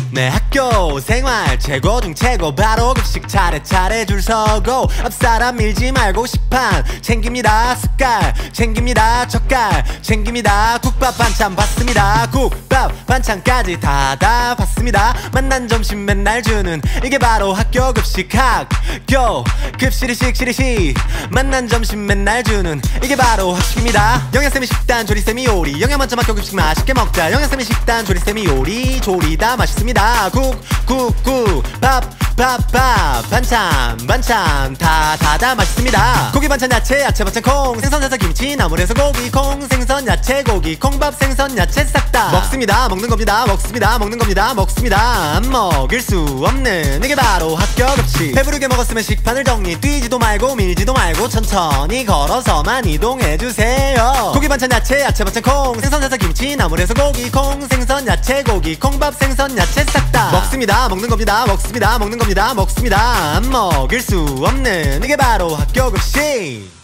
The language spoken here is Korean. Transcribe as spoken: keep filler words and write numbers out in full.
내 학교 생활 최고 중 최고 바로 급식 차례차례 줄 서고 앞사람 밀지 말고 식판 챙깁니다. 숟갈 챙깁니다. 젓갈 챙깁니다. 국밥 반찬 받습니다. 국밥 반찬까지 다 다 받습니다. 만난 점심 맨날 주는 이게 바로 학교 급식. 학교 급식이식 시리시 만난 점심 맨날 주는 이게 바로 학식입니다. 영양쌤이 식단 조리쌤이 요리 영양 만점 학교 급식 맛있게 먹자. 영양쌤이 식단 조리쌤이 요리 조리 다 맛있습니다. 국 국 국 밥 밥 밥 반찬 반찬 다 다 다 맛있습니다. 고기 반찬 야채 야채 반찬 콩 생선 야채 김치 나물에서 고기 콩 생선 야채 고기 콩밥 생선 야채 싹 다 먹습니다. 먹는 겁니다. 먹습니다. 먹는 겁니다. 먹습니다. 안 먹일 수 없는 이게 바로 학교 급식. 배부르게 먹었으면 식판을 정리 뛰지도 말고 밀지도 말고 천천히 걸어서만 이동해주세요. 고기 반찬 야채 야채 반찬 콩 생선 야채 김치 나물에서 고기 콩 생선 야채 고기 콩밥 생선 야채 싹 다 먹습니다. 먹는 겁니다. 먹습니다. 먹는 겁니다. 먹습니다. 안 먹일 수 없는 이게 바로 학교 급식.